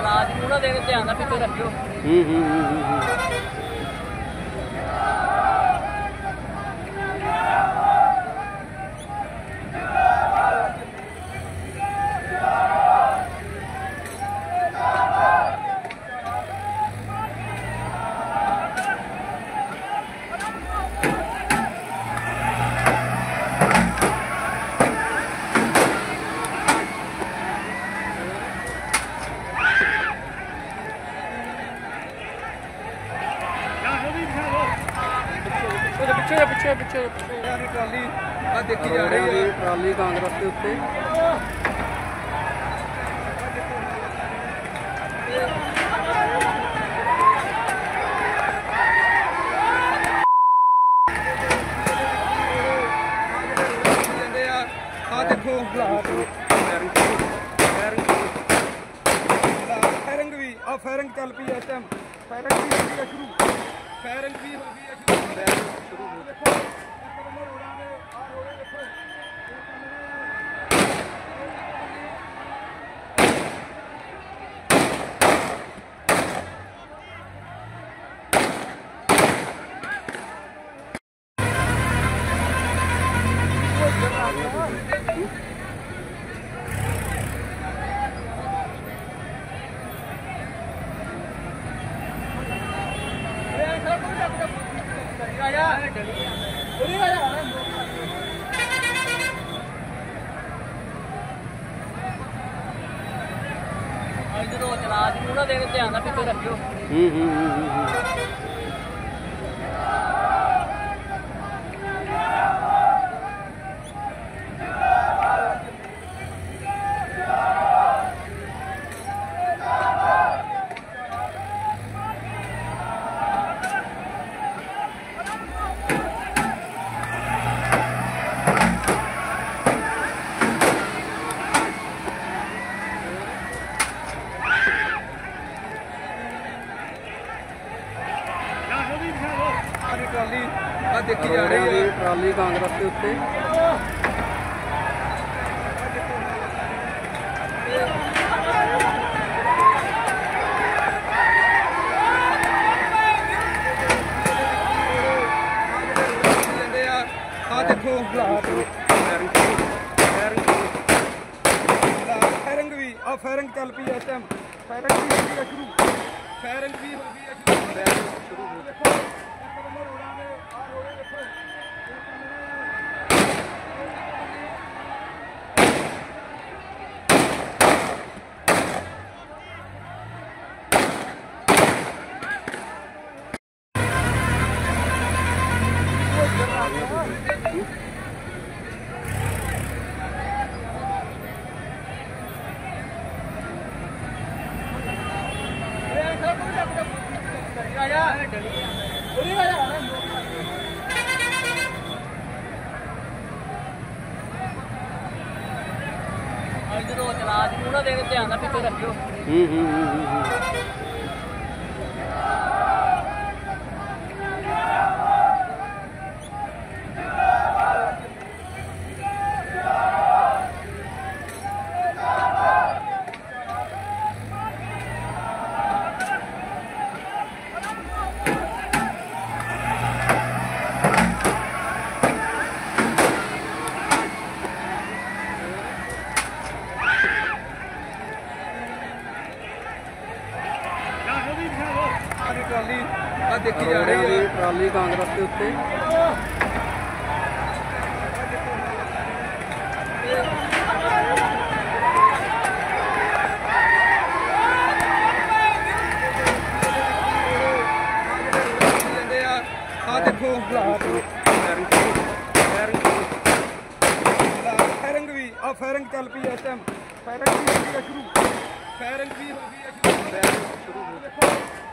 चला जरूर दे ध्यान ना पिछे रखियो। पिछे ट्राली देखी जा रही है, ट्राली कांग्रेस के उत्ते देखो फायरिंग भी फायरिंग चल पी है, फायरिंग भी शुरू, फायरिंग भी हो गई है शुरू। चला जरूर दे ध्यान ना पिछे रखियो। ट्राली देखी जा रही है, ट्राली कांग्रेस के उत्ते देखो फायरिंग भी फायरिंग चल पी है, फायरिंग भी हो गई है शुरू, फायरिंग भी हो गई है शुरू। चला जरूर दे ध्यान ना पिछे रखियो। ट्राली देखी जा रही है, ट्राली कांग्रेस के उत्ते देखो फायरिंग भी फायरिंग चल पी है, फायरिंग भी हो गई है शुरू, फायरिंग भी हो गई है शुरू।